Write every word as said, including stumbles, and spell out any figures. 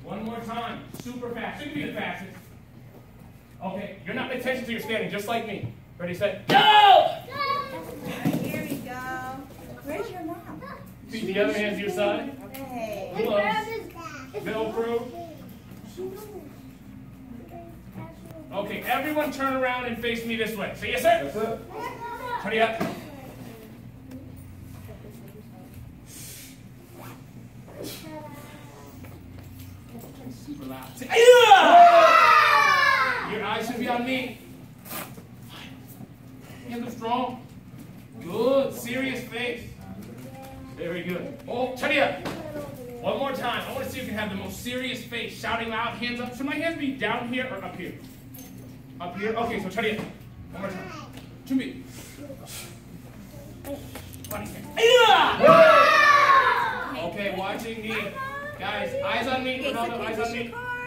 One more time. Super fast. You can be the fastest. Okay, you're not paying attention to your standing, just like me. Ready, set, go! Here we go. Where's your mom? Feet the other hand to your side. Hey. Gloves. Velcro. Okay, everyone turn around and face me this way. Say yes, sir. That's it. Turn it up. Super loud. Say, yeah! Your eyes should be on me. Hands are strong. Good. Serious face. Very good. Oh, turn it up. One more time. I want to see if you can have the most serious face. Shouting loud, hands up. Should my hands be down here or up here? Up here? Okay, so try it. One more time. To me. Okay, watching me. Guys, eyes on me. Ronaldo, eyes on me.